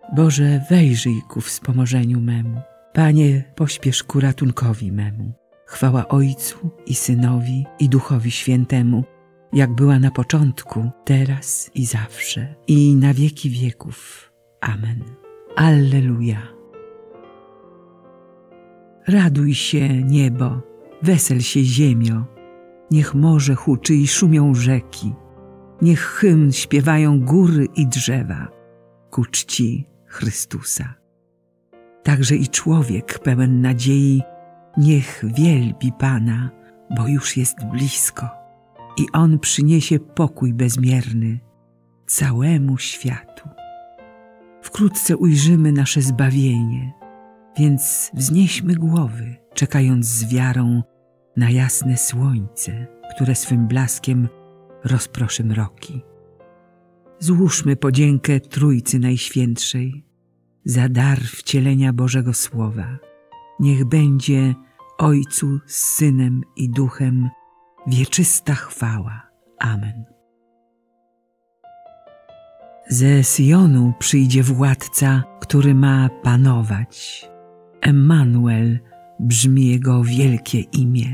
Boże, wejrzyj ku wspomożeniu memu. Panie, pośpiesz ku ratunkowi memu. Chwała Ojcu i Synowi, i Duchowi Świętemu, jak była na początku, teraz i zawsze, i na wieki wieków. Amen. Alleluja. Raduj się, niebo, wesel się, ziemio, niech morze huczy i szumią rzeki, niech hymn śpiewają góry i drzewa ku czci Chrystusa. Także i człowiek pełen nadziei niech wielbi Pana, bo już jest blisko i On przyniesie pokój bezmierny całemu światu. Wkrótce ujrzymy nasze zbawienie, więc wznieśmy głowy, czekając z wiarą na jasne słońce, które swym blaskiem rozproszy mroki. Złóżmy podziękę Trójcy Najświętszej za dar wcielenia Bożego Słowa. Niech będzie Ojcu z Synem i Duchem wieczysta chwała. Amen. Ze Syjonu przyjdzie Władca, który ma panować. Emmanuel brzmi Jego wielkie imię.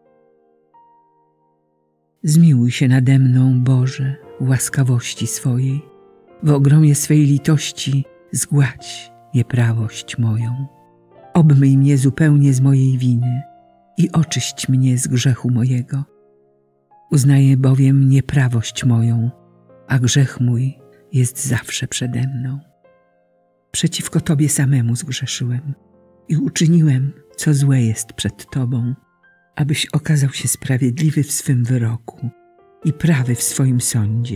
Zmiłuj się nade mną, Boże, w łaskawości swojej. W ogromie swej litości zgładź nieprawość moją. Obmyj mnie zupełnie z mojej winy i oczyść mnie z grzechu mojego. Uznaję bowiem nieprawość moją, a grzech mój jest zawsze przede mną. Przeciwko Tobie samemu zgrzeszyłem i uczyniłem, co złe jest przed Tobą, abyś okazał się sprawiedliwy w swym wyroku i prawy w swoim sądzie.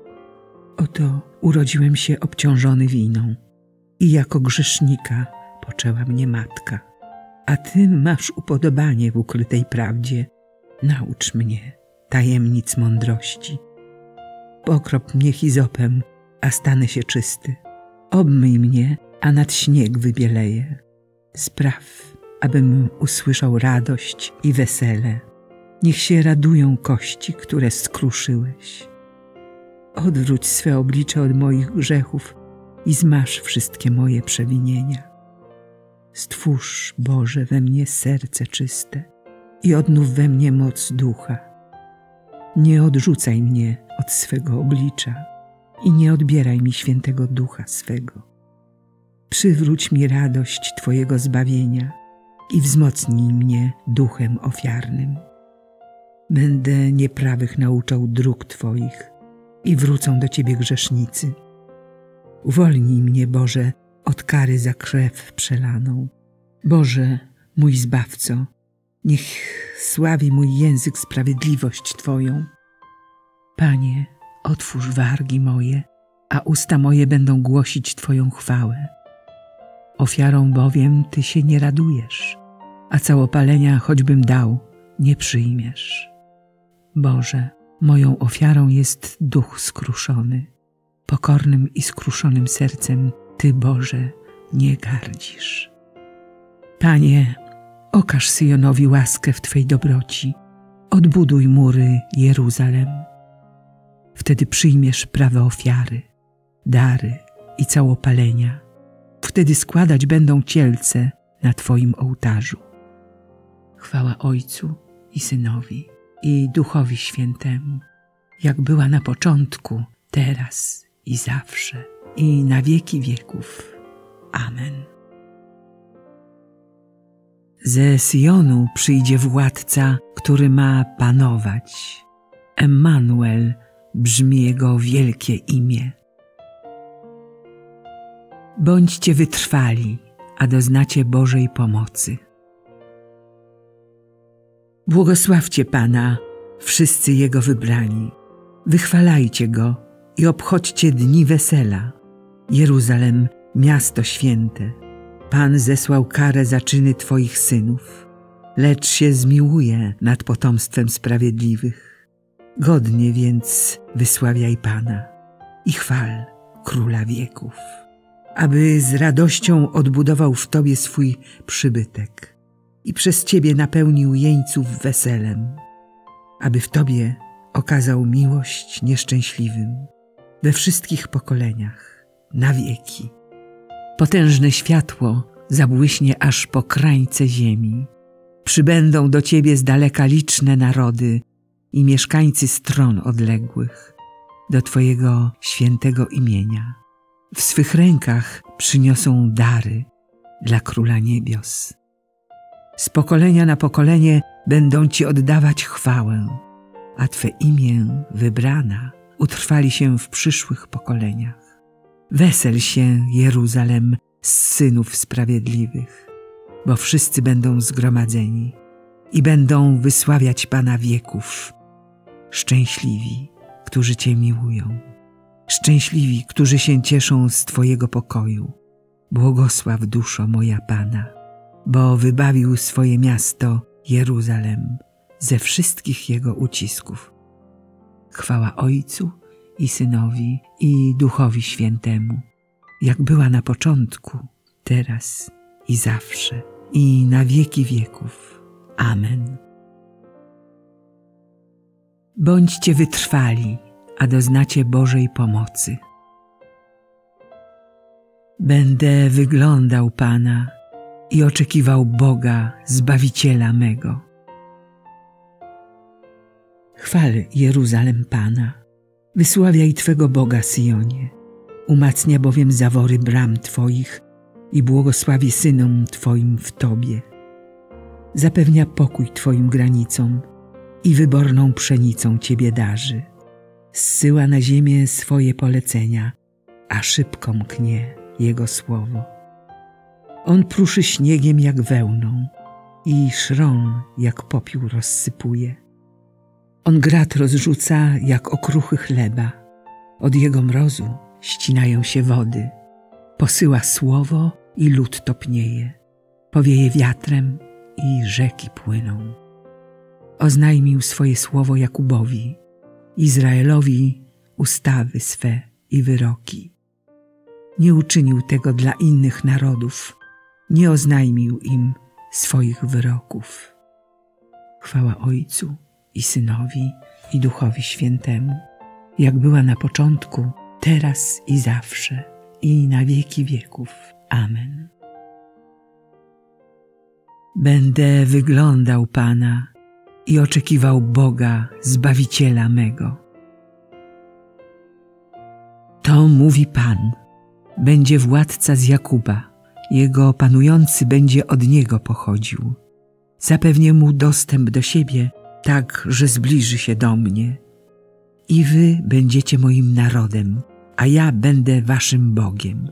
Oto urodziłem się obciążony winą i jako grzesznika poczęła mnie matka. A Ty masz upodobanie w ukrytej prawdzie. Naucz mnie tajemnic mądrości. Pokrop mnie hizopem, a stanę się czysty. Obmyj mnie, a nad śnieg wybieleję. Spraw, abym usłyszał radość i wesele. Niech się radują kości, które skruszyłeś. Odwróć swe oblicze od moich grzechów i zmaż wszystkie moje przewinienia. Stwórz, Boże, we mnie serce czyste i odnów we mnie moc ducha. Nie odrzucaj mnie od swego oblicza i nie odbieraj mi świętego ducha swego. Przywróć mi radość Twojego zbawienia i wzmocnij mnie duchem ofiarnym. Będę nieprawych nauczał dróg Twoich i wrócą do Ciebie grzesznicy. Uwolnij mnie, Boże, od kary za krew przelaną. Boże, mój Zbawco, niech sławi mój język sprawiedliwość Twoją. Panie, otwórz wargi moje, a usta moje będą głosić Twoją chwałę. Ofiarą bowiem Ty się nie radujesz, a całopalenia choćbym dał, nie przyjmiesz. Boże, moją ofiarą jest duch skruszony. Pokornym i skruszonym sercem Ty, Boże, nie gardzisz. Panie, okaż Syjonowi łaskę w Twej dobroci. Odbuduj mury Jeruzalem. Wtedy przyjmiesz prawe ofiary, dary i całopalenia. Wtedy składać będą cielce na Twoim ołtarzu. Chwała Ojcu i Synowi, i Duchowi Świętemu, jak była na początku, teraz i zawsze, i na wieki wieków. Amen. Ze Syjonu przyjdzie Władca, który ma panować. Emmanuel brzmi Jego wielkie imię. Bądźcie wytrwali, a doznacie Bożej pomocy. Błogosławcie Pana, wszyscy Jego wybrani. Wychwalajcie Go i obchodźcie dni wesela. Jeruzalem, miasto święte. Pan zesłał karę za czyny Twoich synów, lecz się zmiłuje nad potomstwem sprawiedliwych. Godnie więc wysławiaj Pana i chwal Króla wieków, aby z radością odbudował w Tobie swój przybytek i przez Ciebie napełnił jeńców weselem, aby w Tobie okazał miłość nieszczęśliwym we wszystkich pokoleniach, na wieki. Potężne światło zabłyśnie aż po krańce ziemi. Przybędą do Ciebie z daleka liczne narody i mieszkańcy stron odległych, do Twojego świętego imienia. W swych rękach przyniosą dary dla Króla Niebios. Z pokolenia na pokolenie będą Ci oddawać chwałę, a Twe imię wybrana utrwali się w przyszłych pokoleniach. Wesel się, Jeruzalem, z synów sprawiedliwych, bo wszyscy będą zgromadzeni i będą wysławiać Pana wieków. Szczęśliwi, którzy Cię miłują, szczęśliwi, którzy się cieszą z Twojego pokoju. Błogosław, duszo moja Pana, bo wybawił swoje miasto Jeruzalem ze wszystkich jego ucisków. Chwała Ojcu i Synowi i Duchowi Świętemu, jak była na początku, teraz i zawsze, i na wieki wieków. Amen. Bądźcie wytrwali, a doznacie Bożej pomocy. Będę wyglądał Pana i oczekiwał Boga, Zbawiciela mego. Chwal, Jeruzalem, Pana, wysławiaj Twego Boga, Syjonie. Umacnia bowiem zawory bram Twoich i błogosławi synom Twoim w Tobie. Zapewnia pokój Twoim granicom i wyborną pszenicą Ciebie darzy. Zsyła na ziemię swoje polecenia, a szybko mknie Jego słowo. On pruszy śniegiem jak wełną i szron jak popiół rozsypuje. On grat rozrzuca jak okruchy chleba. Od Jego mrozu ścinają się wody. Posyła słowo i lód topnieje. Powieje wiatrem i rzeki płyną. Oznajmił swoje słowo Jakubowi, Izraelowi ustawy swe i wyroki. Nie uczynił tego dla innych narodów, nie oznajmił im swoich wyroków. Chwała Ojcu i Synowi i Duchowi Świętemu, jak była na początku, teraz i zawsze, i na wieki wieków. Amen. Będę wyglądał Pana i oczekiwał Boga, Zbawiciela mego. To mówi Pan, będzie władca z Jakuba, jego panujący będzie od niego pochodził. Zapewnię mu dostęp do siebie, tak, że zbliży się do mnie. I wy będziecie moim narodem, a ja będę waszym Bogiem.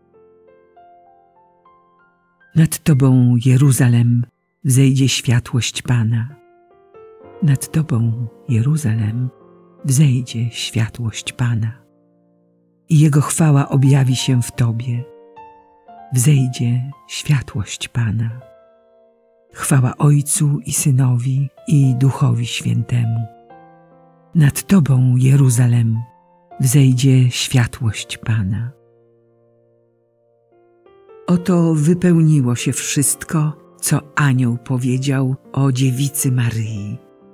Nad Tobą, Jeruzalem, wzejdzie światłość Pana. Nad Tobą, Jeruzalem, wzejdzie światłość Pana. I Jego chwała objawi się w Tobie. Wzejdzie światłość Pana. Chwała Ojcu i Synowi i Duchowi Świętemu. Nad Tobą, Jeruzalem, wzejdzie światłość Pana. Oto wypełniło się wszystko, co anioł powiedział o dziewicy Maryi.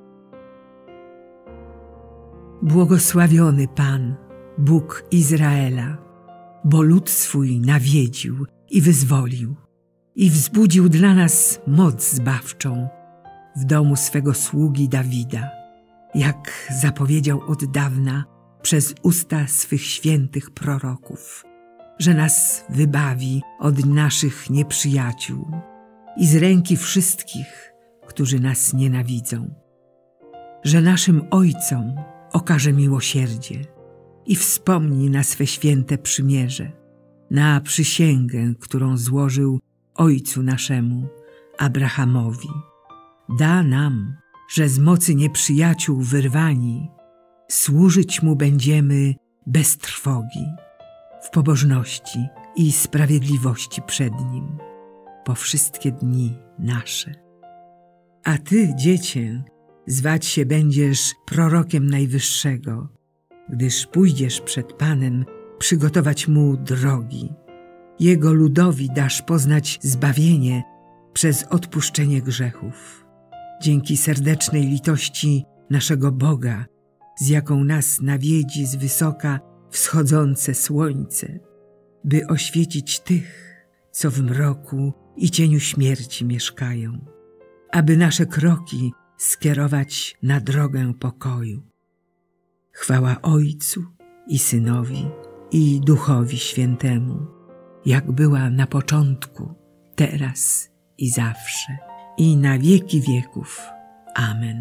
Błogosławiony Pan, Bóg Izraela, bo lud swój nawiedził i wyzwolił i wzbudził dla nas moc zbawczą w domu swego sługi Dawida, jak zapowiedział od dawna przez usta swych świętych proroków, że nas wybawi od naszych nieprzyjaciół i z ręki wszystkich, którzy nas nienawidzą, że naszym ojcom okaże miłosierdzie i wspomni na swe święte przymierze, na przysięgę, którą złożył ojcu naszemu, Abrahamowi. Da nam, że z mocy nieprzyjaciół wyrwani, służyć Mu będziemy bez trwogi, w pobożności i sprawiedliwości przed Nim, po wszystkie dni nasze. A Ty, dziecię, zwać się będziesz prorokiem Najwyższego, gdyż pójdziesz przed Panem przygotować Mu drogi. Jego ludowi dasz poznać zbawienie przez odpuszczenie grzechów. Dzięki serdecznej litości naszego Boga, z jaką nas nawiedzi z wysoka wschodzące słońce, by oświecić tych, co w mroku i cieniu śmierci mieszkają, aby nasze kroki skierować na drogę pokoju. Chwała Ojcu i Synowi i Duchowi Świętemu, jak była na początku, teraz i zawsze, i na wieki wieków. Amen.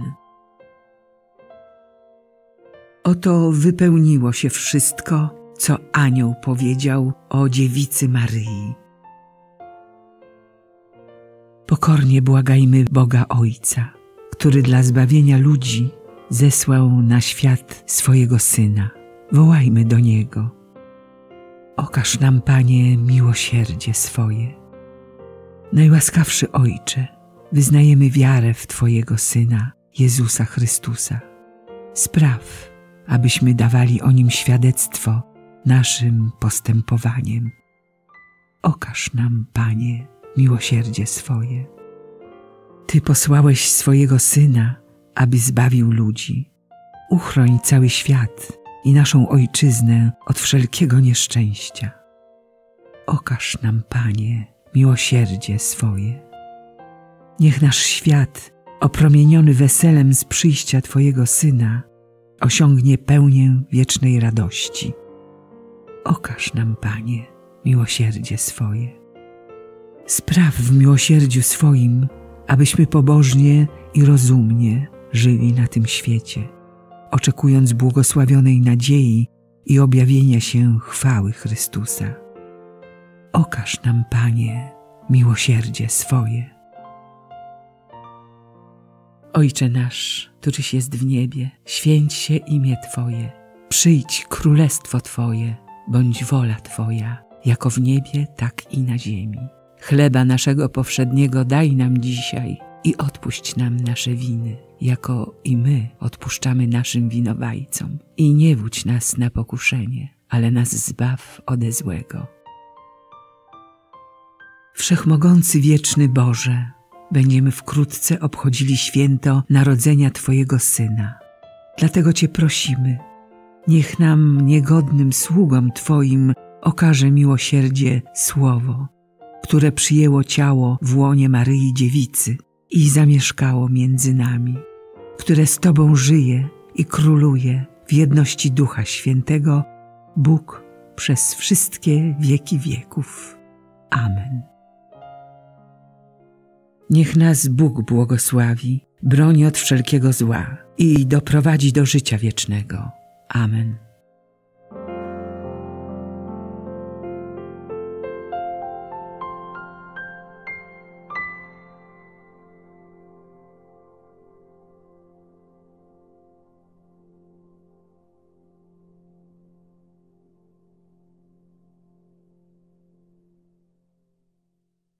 Oto wypełniło się wszystko, co anioł powiedział o dziewicy Maryi. Pokornie błagajmy Boga Ojca, który dla zbawienia ludzi zesłał na świat swojego Syna. Wołajmy do Niego. Okaż nam, Panie, miłosierdzie swoje. Najłaskawszy Ojcze, wyznajemy wiarę w Twojego Syna, Jezusa Chrystusa. Spraw, abyśmy dawali o Nim świadectwo naszym postępowaniem. Okaż nam, Panie, miłosierdzie swoje. Ty posłałeś swojego Syna, aby zbawił ludzi. Uchroń cały świat i naszą Ojczyznę od wszelkiego nieszczęścia. Okaż nam, Panie, miłosierdzie swoje. Niech nasz świat, opromieniony weselem z przyjścia Twojego Syna, osiągnie pełnię wiecznej radości. Okaż nam, Panie, miłosierdzie swoje. Spraw w miłosierdziu swoim, abyśmy pobożnie i rozumnie żyli na tym świecie, oczekując błogosławionej nadziei i objawienia się chwały Chrystusa. Okaż nam, Panie, miłosierdzie swoje. Ojcze nasz, któryś jest w niebie, święć się imię Twoje. Przyjdź królestwo Twoje, bądź wola Twoja, jako w niebie, tak i na ziemi. Chleba naszego powszedniego daj nam dzisiaj i odpuść nam nasze winy, jako i my odpuszczamy naszym winowajcom. I nie wódź nas na pokuszenie, ale nas zbaw ode złego. Wszechmogący wieczny Boże, będziemy wkrótce obchodzili święto narodzenia Twojego Syna. Dlatego Cię prosimy, niech nam, niegodnym sługom Twoim, okaże miłosierdzie słowo, które przyjęło ciało w łonie Maryi Dziewicy i zamieszkało między nami, które z Tobą żyje i króluje w jedności Ducha Świętego, Bóg przez wszystkie wieki wieków. Amen. Niech nas Bóg błogosławi, broni od wszelkiego zła i doprowadzi do życia wiecznego. Amen.